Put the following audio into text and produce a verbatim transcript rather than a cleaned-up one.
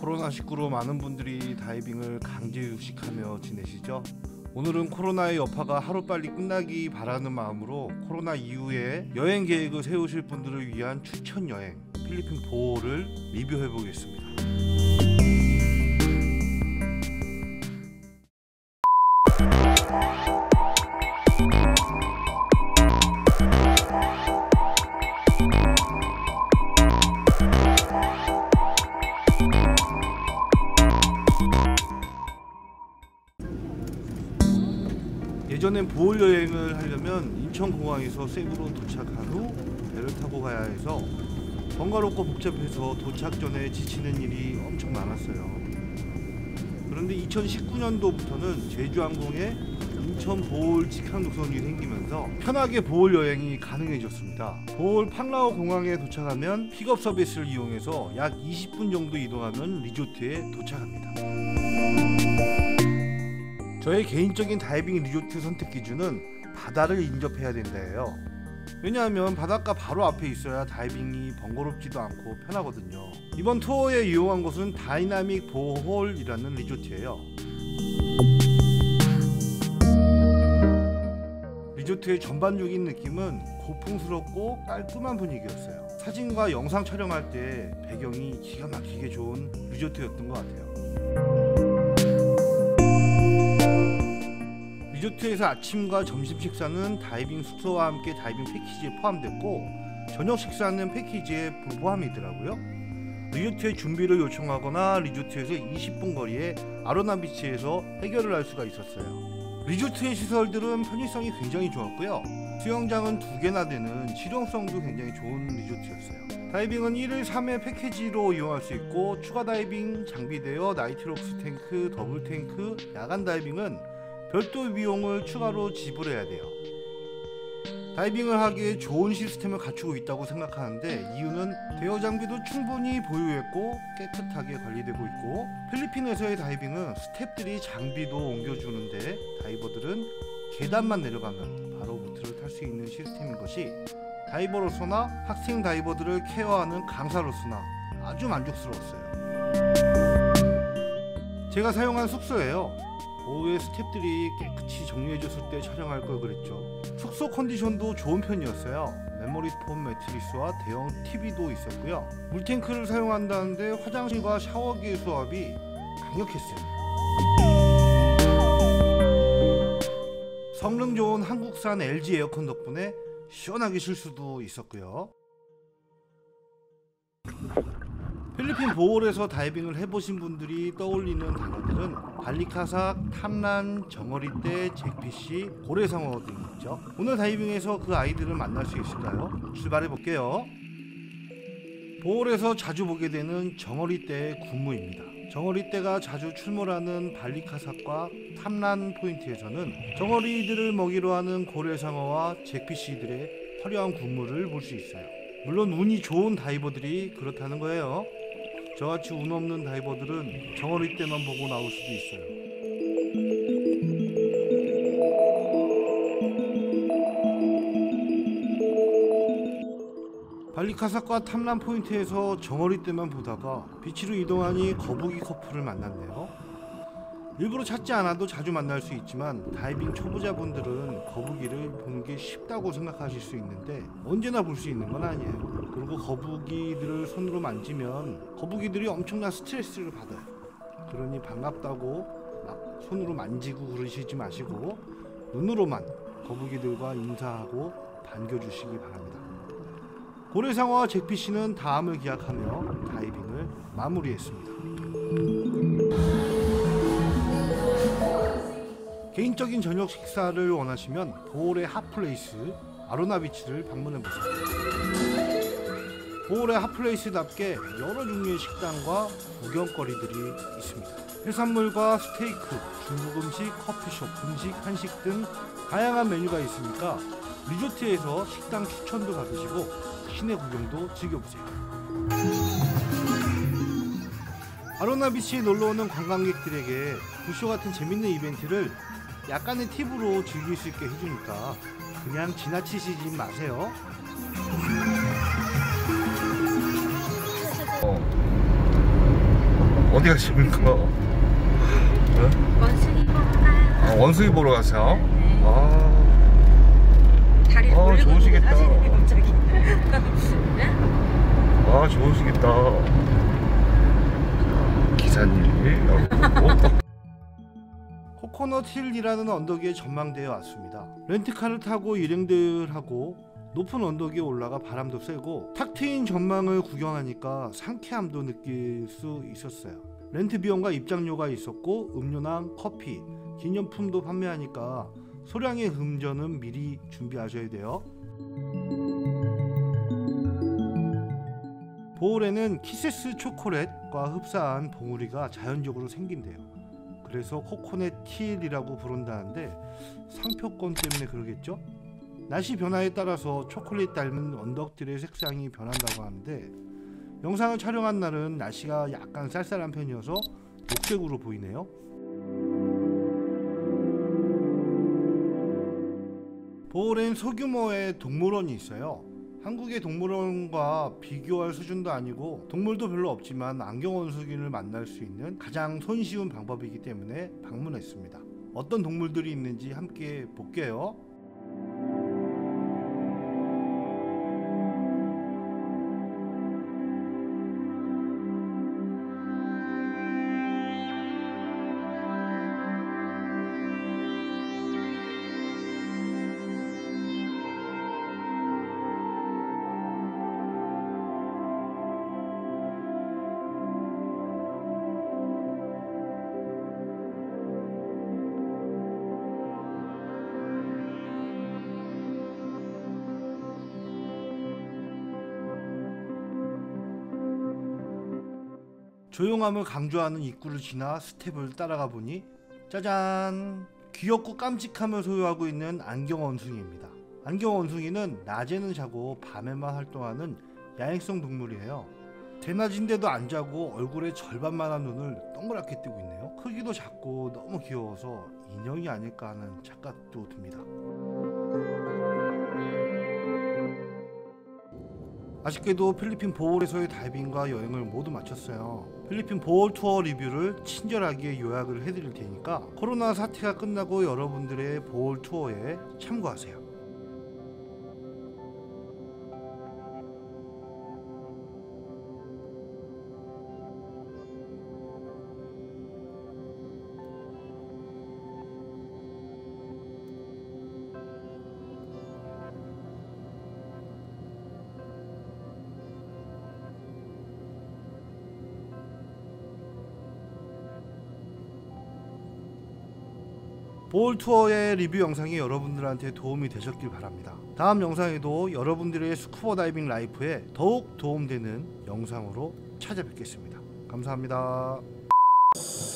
코로나십구로 많은 분들이 다이빙을 강제 휴식하며 지내시죠? 오늘은 코로나의 여파가 하루빨리 끝나기 바라는 마음으로 코로나 이후에 여행 계획을 세우실 분들을 위한 추천 여행 필리핀 보홀을 리뷰해 보겠습니다. 예전엔 보홀 여행을 하려면 인천공항에서 세부로 도착한 후 배를 타고 가야 해서 번거롭고 복잡해서 도착 전에 지치는 일이 엄청 많았어요. 그런데 이천십구 년도부터는 제주항공에 인천 보홀 직항 노선이 생기면서 편하게 보홀 여행이 가능해졌습니다. 보홀 팡라오 공항에 도착하면 픽업 서비스를 이용해서 약 이십 분 정도 이동하면 리조트에 도착합니다. 저의 개인적인 다이빙 리조트 선택 기준은 바다를 인접해야 된다예요. 왜냐하면 바닷가 바로 앞에 있어야 다이빙이 번거롭지도 않고 편하거든요. 이번 투어에 이용한 곳은 다이나믹 보홀이라는 리조트예요. 리조트의 전반적인 느낌은 고풍스럽고 깔끔한 분위기였어요. 사진과 영상 촬영할 때 배경이 기가 막히게 좋은 리조트였던 것 같아요. 리조트에서 아침과 점심 식사는 다이빙 숙소와 함께 다이빙 패키지에 포함됐고 저녁 식사는 패키지에 불포함이더라고요. 리조트의 준비를 요청하거나 리조트에서 이십 분 거리에 아로나 비치에서 해결을 할 수가 있었어요. 리조트의 시설들은 편의성이 굉장히 좋았고요. 수영장은 두 개나 되는 실용성도 굉장히 좋은 리조트였어요. 다이빙은 일 일 삼 회 패키지로 이용할 수 있고 추가 다이빙 장비되어 나이트록스 탱크, 더블 탱크, 야간 다이빙은 별도 비용을 추가로 지불해야 돼요. 다이빙을 하기에 좋은 시스템을 갖추고 있다고 생각하는데 이유는 대여 장비도 충분히 보유했고 깨끗하게 관리되고 있고 필리핀에서의 다이빙은 스태프들이 장비도 옮겨주는데 다이버들은 계단만 내려가면 바로 보트를 탈 수 있는 시스템인 것이 다이버로서나 학생 다이버들을 케어하는 강사로서나 아주 만족스러웠어요. 제가 사용한 숙소예요. 오후에 스태프들이 깨끗이 정리해줬을 때 촬영할 걸 그랬죠. 숙소 컨디션도 좋은 편이었어요. 메모리 폼 매트리스와 대형 티비도 있었고요. 물탱크를 사용한다는데 화장실과 샤워기의 수압이 강력했어요. 성능 좋은 한국산 엘지 에어컨 덕분에 시원하게 쉴 수도 있었고요. 필리핀 보홀에서 다이빙을 해보신 분들이 떠올리는 단어들은 발리카삭, 탐란, 정어리떼, 잭피쉬, 고래상어 등이 있죠. 오늘 다이빙에서 그 아이들을 만날 수 있을까요? 출발해볼게요. 보홀에서 자주 보게 되는 정어리떼의 군무입니다. 정어리떼가 자주 출몰하는 발리카삭과 탐란 포인트에서는 정어리들을 먹이로 하는 고래상어와 잭피쉬들의 화려한 군무를 볼 수 있어요. 물론 운이 좋은 다이버들이 그렇다는 거예요. 저같이 운 없는 다이버들은 정어리 때만 보고 나올 수도 있어요. 발리카삭과 탐란 포인트에서 정어리 때만 보다가 비치로 이동하니 거북이 커플을 만났네요. 일부러 찾지 않아도 자주 만날 수 있지만 다이빙 초보자분들은 거북이를 보는 게 쉽다고 생각하실 수 있는데 언제나 볼 수 있는 건 아니에요. 그리고 거북이들을 손으로 만지면 거북이들이 엄청난 스트레스를 받아요. 그러니 반갑다고 막 손으로 만지고 그러시지 마시고 눈으로만 거북이들과 인사하고 반겨주시기 바랍니다. 고래상어와 잭피쉬는 다음을 기약하며 다이빙을 마무리했습니다. 개인적인 저녁 식사를 원하시면 보홀의 핫플레이스 아로나 비치를 방문해보세요. 보홀의 핫플레이스답게 여러 종류의 식당과 구경거리들이 있습니다. 해산물과 스테이크, 중국 음식, 커피숍, 분식, 한식 등 다양한 메뉴가 있으니까 리조트에서 식당 추천도 받으시고 시내 구경도 즐겨보세요. 아로나 비치에 놀러오는 관광객들에게 굿쇼 같은 재밌는 이벤트를 약간의 팁으로 즐길 수 있게 해주니까 그냥 지나치시지 마세요. 어. 어디 가십니까? 원숭이 보러 가요. 아, 원숭이 보러 가세요? 네. 아, 다리를 아, 올리고 좋으시겠다. 사진이 갑자기. 네? 아, 좋으시겠다. 기사님이 여기 코코넛 힐이라는 언덕의 전망대에 왔습니다. 렌트카를 타고 일행들 하고 높은 언덕에 올라가 바람도 쐬고 탁 트인 전망을 구경하니까 상쾌함도 느낄 수 있었어요. 렌트 비용과 입장료가 있었고 음료랑 커피, 기념품도 판매하니까 소량의 금전은 미리 준비하셔야 돼요. 보홀에는 키세스 초콜릿과 흡사한 봉우리가 자연적으로 생긴대요. 그래서 코코넛 힐이라고 부른다는데 상표권 때문에 그러겠죠? 날씨 변화에 따라서 초콜릿 닮은 언덕들의 색상이 변한다고 하는데 영상을 촬영한 날은 날씨가 약간 쌀쌀한 편이어서 녹색으로 보이네요. 보홀엔 소규모의 동물원이 있어요. 한국의 동물원과 비교할 수준도 아니고 동물도 별로 없지만 안경원숭이를 만날 수 있는 가장 손쉬운 방법이기 때문에 방문했습니다. 어떤 동물들이 있는지 함께 볼게요. 조용함을 강조하는 입구를 지나 스텝을 따라가 보니 짜잔! 귀엽고 깜찍함을 소유하고 있는 안경원숭이입니다. 안경원숭이는 낮에는 자고 밤에만 활동하는 야행성 동물이에요. 대낮인데도 안 자고 얼굴의 절반만한 눈을 동그랗게 뜨고 있네요. 크기도 작고 너무 귀여워서 인형이 아닐까 하는 착각도 듭니다. 아쉽게도 필리핀 보홀에서의 다이빙과 여행을 모두 마쳤어요. 필리핀 보홀 투어 리뷰를 친절하게 요약을 해드릴 테니까 코로나 사태가 끝나고 여러분들의 보홀 투어에 참고하세요. 보홀 투어의 리뷰 영상이 여러분들한테 도움이 되셨길 바랍니다. 다음 영상에도 여러분들의 스쿠버 다이빙 라이프에 더욱 도움되는 영상으로 찾아뵙겠습니다. 감사합니다.